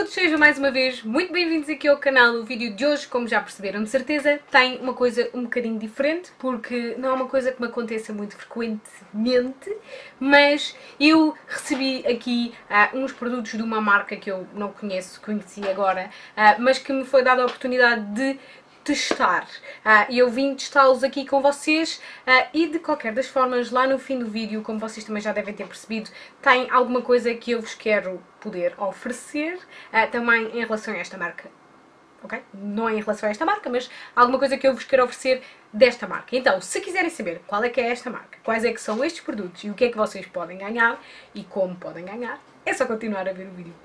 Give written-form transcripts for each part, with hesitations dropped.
todos, sejam mais uma vez muito bem-vindos aqui ao canal. O vídeo de hoje, como já perceberam de certeza, tem uma coisa um bocadinho diferente, porque não é uma coisa que me aconteça muito frequentemente, mas eu recebi aqui uns produtos de uma marca que eu não conheci agora, mas que me foi dada a oportunidade de testar. E eu vim testá-los aqui com vocês e de qualquer das formas, lá no fim do vídeo, como vocês também já devem ter percebido, tem alguma coisa que eu vos quero poder oferecer também em relação a esta marca. Ok? Não é em relação a esta marca, mas alguma coisa que eu vos quero oferecer desta marca. Então, se quiserem saber qual é que é esta marca, quais é que são estes produtos e o que é que vocês podem ganhar e como podem ganhar, é só continuar a ver o vídeo.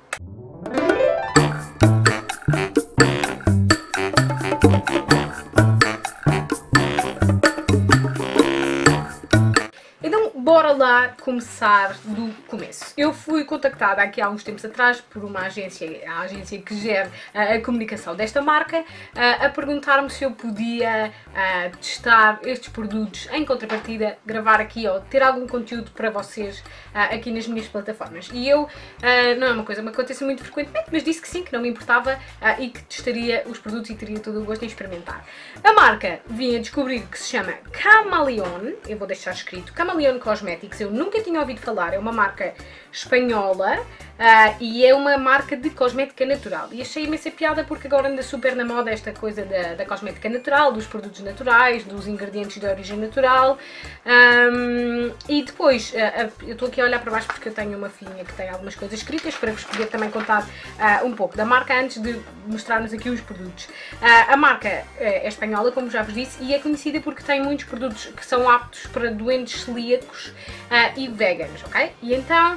Bora lá começar do começo. Eu fui contactada aqui há uns tempos atrás por uma agência, a agência que gera a comunicação desta marca, a perguntar-me se eu podia testar estes produtos em contrapartida, gravar aqui ou ter algum conteúdo para vocês aqui nas minhas plataformas. E eu, não é uma coisa que me acontece muito frequentemente, mas disse que sim, que não me importava e que testaria os produtos e teria todo o gosto em experimentar. A marca vim a descobrir que se chama Camaleon, eu vou deixar escrito Camaleon Cosmetics, eu nunca tinha ouvido falar, é uma marca espanhola e é uma marca de cosmética natural. E achei imensa piada porque agora anda super na moda esta coisa da cosmética natural, dos produtos naturais, dos ingredientes de origem natural. E depois, eu estou aqui a olhar para baixo porque eu tenho uma filhinha que tem algumas coisas escritas para vos poder também contar um pouco da marca antes de mostrar-nos aqui os produtos. A marca é espanhola, como já vos disse, e é conhecida porque tem muitos produtos que são aptos para doentes celíacos e veganos, ok? E então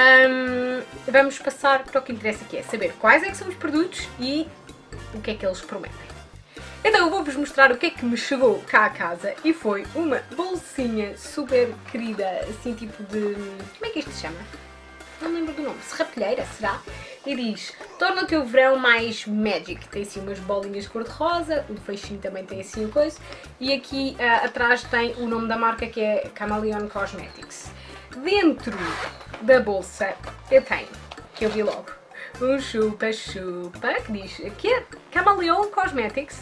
vamos passar para o que interessa, que é saber quais é que são os produtos e o que é que eles prometem. Então eu vou-vos mostrar o que é que me chegou cá a casa e foi uma bolsinha super querida, assim tipo de... como é que isto se chama? Não me lembro do nome, serrapilheira, será? E diz, torna o teu verão mais magic. Tem assim umas bolinhas cor-de-rosa, o feixinho também tem assim o coisa. E aqui atrás tem o nome da marca, que é Camaleon Cosmetics. Dentro da bolsa eu tenho, que eu vi logo, um chupa-chupa, que diz aqui é Camaleon Cosmetics.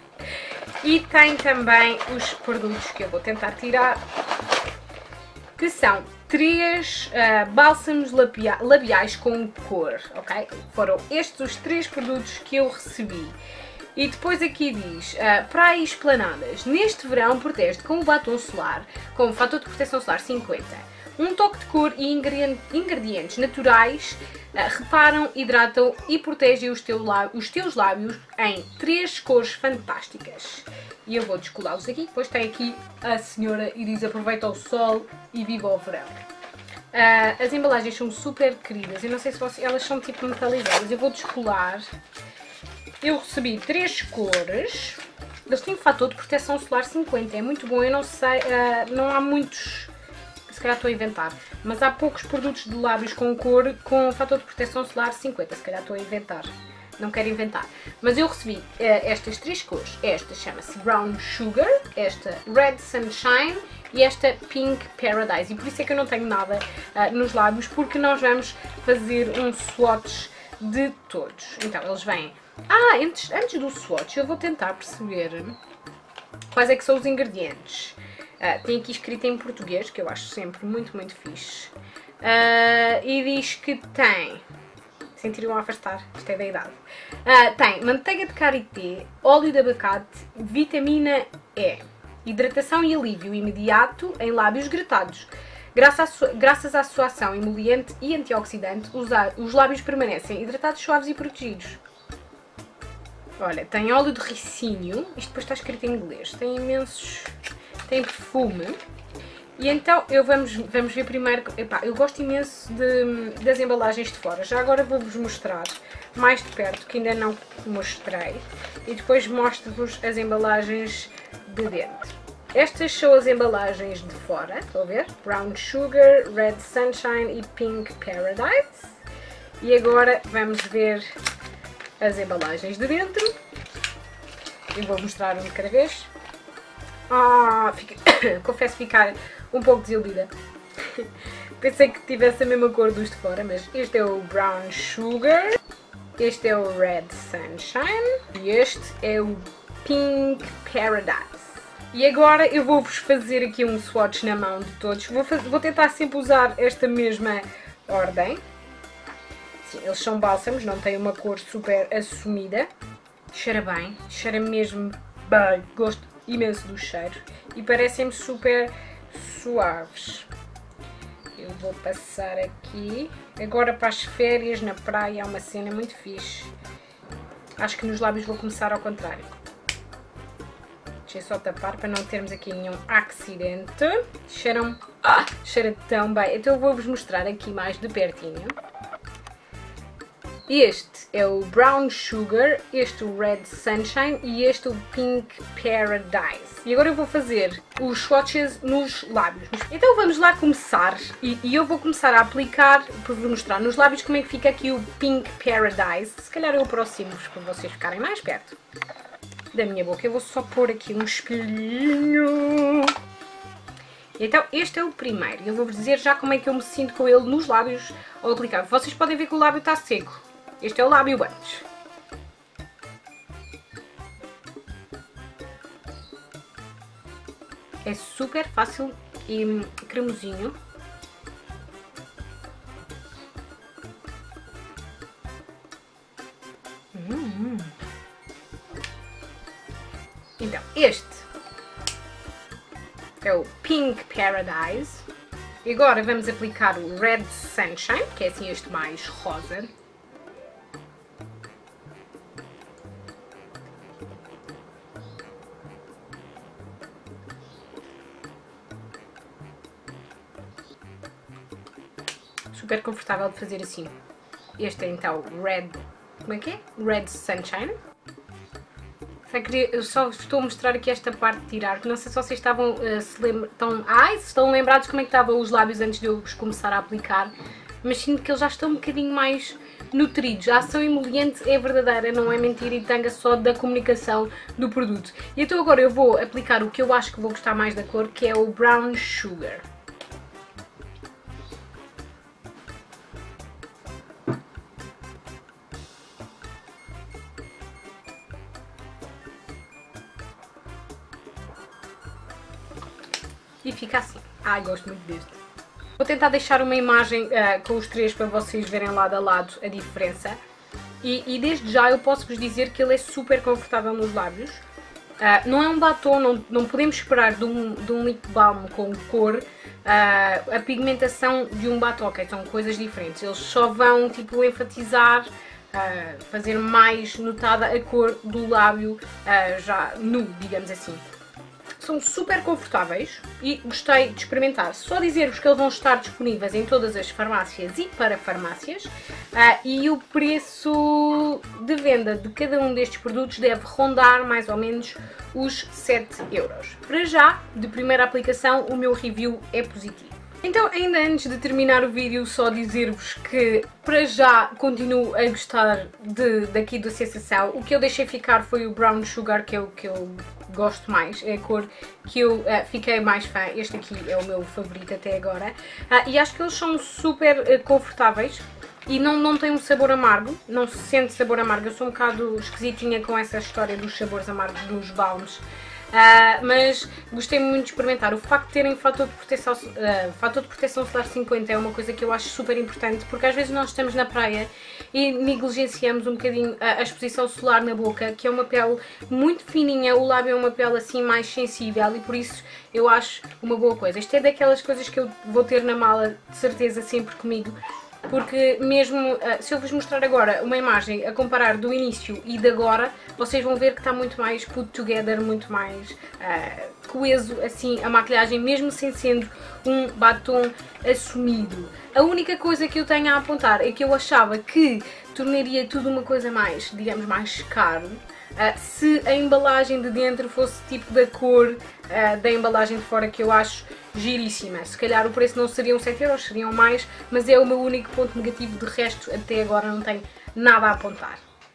E tem também os produtos que eu vou tentar tirar, que são 3 bálsamos labiais com cor, ok? Foram estes os 3 produtos que eu recebi. E depois aqui diz, para esplanadas, neste verão protege com o batom solar, com o fator de proteção solar 50. Um toque de cor e ingredientes naturais reparam, hidratam e protegem os teus lábios em 3 cores fantásticas. E eu vou descolá-los aqui, depois tem aqui a senhora e diz aproveita o sol e viva o verão. As embalagens são super queridas, eu não sei se elas são tipo metalizadas, eu vou descolar. Eu recebi 3 cores, eles têm fator de proteção solar 50, é muito bom, eu não sei, não há muitos, se calhar estou a inventar, mas há poucos produtos de lábios com cor com fator de proteção solar 50, se calhar estou a inventar. Não quero inventar, mas eu recebi estas 3 cores. Esta chama-se Brown Sugar, esta Red Sunshine e esta Pink Paradise. E por isso é que eu não tenho nada nos lábios, porque nós vamos fazer um swatch de todos. Então eles vêm... antes do swatch eu vou tentar perceber quais é que são os ingredientes. Tem aqui escrito em português, que eu acho sempre muito, muito fixe. E diz que tem... sentiriam a afastar, isto é da idade. Tem manteiga de karité, óleo de abacate, vitamina E, hidratação e alívio imediato em lábios gretados. Graças à sua ação emoliente e antioxidante, os lábios permanecem hidratados, suaves e protegidos. Olha, tem óleo de ricínio, isto depois está escrito em inglês, tem imensos... tem perfume. E então, vamos ver primeiro, eu gosto imenso das embalagens de fora, já agora vou-vos mostrar mais de perto, que ainda não mostrei, e depois mostro-vos as embalagens de dentro. Estas são as embalagens de fora, estão a ver? Brown Sugar, Red Sunshine e Pink Paradise. E agora vamos ver as embalagens de dentro. Eu vou mostrar um de cada vez. Confesso ficar um pouco desiludida. Pensei que tivesse a mesma cor dos de fora, mas este é o Brown Sugar. Este é o Red Sunshine e este é o Pink Paradise. E agora eu vou-vos fazer aqui um swatch na mão de todos. Vou tentar sempre usar esta mesma ordem. Sim, eles são bálsamos, não têm uma cor super assumida. Cheira bem, cheira mesmo bem. Gosto imenso do cheiro e parecem-me super suaves. Eu vou passar aqui. Agora para as férias na praia é uma cena muito fixe. Acho que nos lábios vou começar ao contrário. Deixa eu só tapar para não termos aqui nenhum acidente. Cheiram... cheira tão bem. Então eu vou-vos mostrar aqui mais de pertinho. Este é o Brown Sugar, este o Red Sunshine e este o Pink Paradise. E agora eu vou fazer os swatches nos lábios. Então vamos lá começar e eu vou começar a aplicar, para vos mostrar nos lábios como é que fica aqui o Pink Paradise. Se calhar eu aproximo-vos para vocês ficarem mais perto da minha boca. Eu vou só pôr aqui um espelhinho. Então este é o primeiro. Eu vou-vos dizer já como é que eu me sinto com ele nos lábios ao aplicar. Vocês podem ver que o lábio está seco. Este é o lábio antes. É super fácil e cremosinho. Então, este é o Pink Paradise. E agora vamos aplicar o Red Sunshine, que é assim este mais rosa. Super confortável de fazer assim. Este é então o Red... como é que é? Red Sunshine. Eu só estou a mostrar aqui esta parte de tirar, que não sei se vocês estavam se estão lembrados como é que estavam os lábios antes de eu os começar a aplicar, mas sinto que eles já estão um bocadinho mais nutridos. A ação emoliente é verdadeira, não é mentira e tanga só da comunicação do produto. E então agora eu vou aplicar o que eu acho que vou gostar mais da cor, que é o Brown Sugar. E fica assim. Ai, gosto muito deste. Vou tentar deixar uma imagem com os três para vocês verem lado a lado a diferença. E desde já eu posso vos dizer que ele é super confortável nos lábios. Não é um batom, não podemos esperar de um lip balm com cor a pigmentação de um batom, ok? São coisas diferentes. Eles só vão tipo enfatizar, fazer mais notada a cor do lábio já nu, digamos assim. São super confortáveis e gostei de experimentar. Só dizer-vos que eles vão estar disponíveis em todas as farmácias e para farmácias e o preço de venda de cada um destes produtos deve rondar mais ou menos os 7 euros. Para já, de primeira aplicação, o meu review é positivo. Então, ainda antes de terminar o vídeo, só dizer-vos que para já continuo a gostar daqui da sensação. O que eu deixei ficar foi o Brown Sugar, que é o que eu gosto mais, é a cor que eu fiquei mais fã. Este aqui é o meu favorito até agora. E acho que eles são super confortáveis e não tem um sabor amargo, não se sente sabor amargo. Eu sou um bocado esquisitinha com essa história dos sabores amargos dos balms. Mas gostei muito de experimentar. O facto de terem fator de proteção solar 50 é uma coisa que eu acho super importante, porque às vezes nós estamos na praia e negligenciamos um bocadinho a exposição solar na boca, que é uma pele muito fininha, o lábio é uma pele assim mais sensível e por isso eu acho uma boa coisa. Isto é daquelas coisas que eu vou ter na mala de certeza sempre comigo, porque mesmo se eu vos mostrar agora uma imagem a comparar do início e de agora, vocês vão ver que está muito mais put together, muito mais coeso assim a maquilhagem, mesmo sem sendo um batom assumido. A única coisa que eu tenho a apontar é que eu achava que tornaria tudo uma coisa mais, digamos, mais caro, se a embalagem de dentro fosse tipo da cor da embalagem de fora, que eu acho giríssima. Se calhar o preço não seriam 7 euros, seriam mais, mas é o meu único ponto negativo. De resto, até agora não tenho nada a apontar.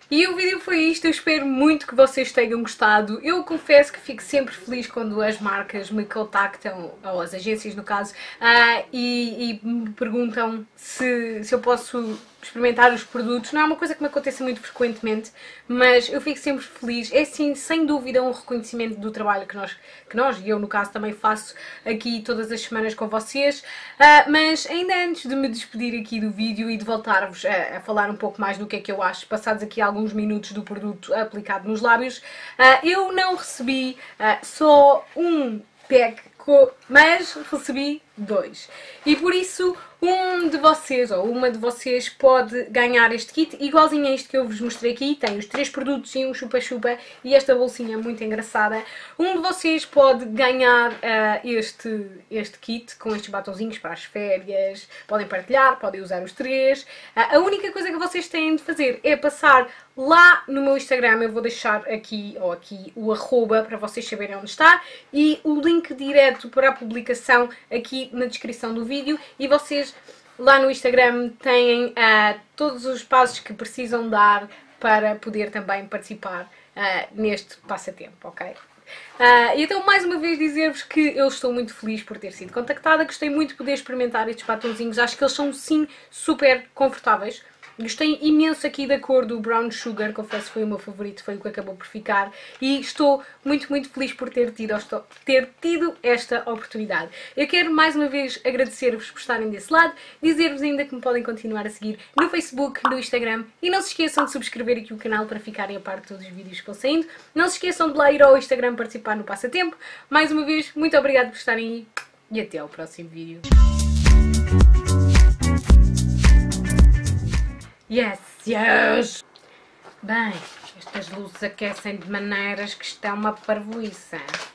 E o vídeo foi isto, eu espero muito que vocês tenham gostado. Eu confesso que fico sempre feliz quando as marcas me contactam, ou as agências no caso, e me perguntam se eu posso experimentar os produtos. Não é uma coisa que me aconteça muito frequentemente, mas eu fico sempre feliz. É sim, sem dúvida, um reconhecimento do trabalho que nós, e eu no caso também faço aqui todas as semanas com vocês. Mas ainda antes de me despedir aqui do vídeo e de voltar-vos a falar um pouco mais do que é que eu acho, passados aqui alguns minutos do produto aplicado nos lábios, eu não recebi só um pack, mas recebi 2. E por isso um de vocês ou uma de vocês pode ganhar este kit igualzinho a este que eu vos mostrei aqui. Tem os 3 produtos e um chupa-chupa e esta bolsinha muito engraçada. Um de vocês pode ganhar este kit com estes batonzinhos para as férias. Podem partilhar, podem usar os 3. A única coisa que vocês têm de fazer é passar lá no meu Instagram. Eu vou deixar aqui ou aqui o arroba para vocês saberem onde está e o link direto para a publicação aqui na descrição do vídeo, e vocês lá no Instagram têm todos os passos que precisam dar para poder também participar neste passatempo, ok? Então, mais uma vez dizer-vos que eu estou muito feliz por ter sido contactada, gostei muito de poder experimentar estes batonzinhos, acho que eles são sim super confortáveis. Gostei imenso aqui da cor do Brown Sugar, confesso que foi o meu favorito, foi o que acabou por ficar, e estou muito feliz por ter tido esta oportunidade. Eu quero mais uma vez agradecer-vos por estarem desse lado, dizer-vos ainda que me podem continuar a seguir no Facebook, no Instagram, e não se esqueçam de subscrever aqui o canal para ficarem a par de todos os vídeos que vão saindo. Não se esqueçam de lá ir ao Instagram participar no passatempo. Mais uma vez, muito obrigada por estarem aí e até ao próximo vídeo. Yes! Bem, estas luzes aquecem de maneiras que estão uma parvoíça.